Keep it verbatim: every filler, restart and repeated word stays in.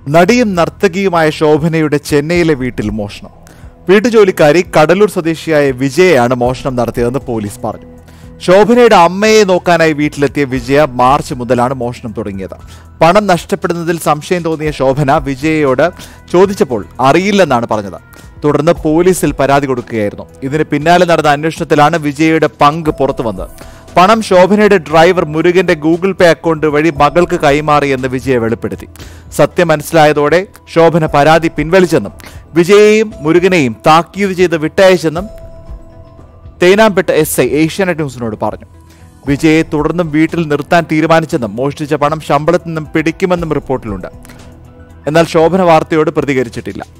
നടിയും നർത്തകിയുമായ ശോഭനയുടെ ചെന്നൈയിലെ വീട്ടിൽ മോഷണം. വീട്ടുജോലിക്കാരി കടലൂർ സ്വദേശിയായ വിജയയാണ് മോഷണം നടത്തിയതെന്ന് പോലീസ് പറഞ്ഞു. ശോഭനയുടെ അമ്മയെ നോക്കാനായി വീട്ടിലെത്തിയ വിജയ മാർച്ച് മുതലാണ് മോഷണം തുടങ്ങിയത്. പണം നഷ്ടപ്പെടുന്നതിൽ സംശയം തോന്നിയ ശോഭന വിജയയോട് ചോദിച്ചപ്പോൾ അറിയില്ലെന്നാണ് പറഞ്ഞത്. തുടർന്ന് പോലീസിൽ പരാതി കൊടുക്കുകയായിരുന്നു. ഇതിന് പിന്നാലെ നടന്ന അന്വേഷണത്തിലാണ് വിജയയുടെ പങ്ക് പുറത്തു വന്നത്. പണം ശോഭനയുടെ ഡ്രൈവർ മുരുകന്റെ ഗൂഗിൾ പേ അക്കൗണ്ട് വഴി മകൾക്ക് കൈമാറിയെന്ന് വിജയ വെളിപ്പെടുത്തി. സത്യം മനസ്സിലായതോടെ ശോഭന പരാതി പിൻവലിച്ചെന്നും വിജയയെയും മുരുകനെയും താക്കീത് ചെയ്ത് വിട്ടയച്ചെന്നും തേനാംപെട്ട എസ് ഐ ഏഷ്യാനെറ്റ് ന്യൂസിനോട് പറഞ്ഞു. വിജയയെ തുടർന്നും വീട്ടിൽ നിർത്താൻ തീരുമാനിച്ചെന്നും മോഷ്ടിച്ച പണം ശമ്പളത്തിൽ നിന്നും പിടിക്കുമെന്നും റിപ്പോർട്ടിലുണ്ട്. എന്നാൽ ശോഭന വാർത്തയോട് പ്രതികരിച്ചിട്ടില്ല.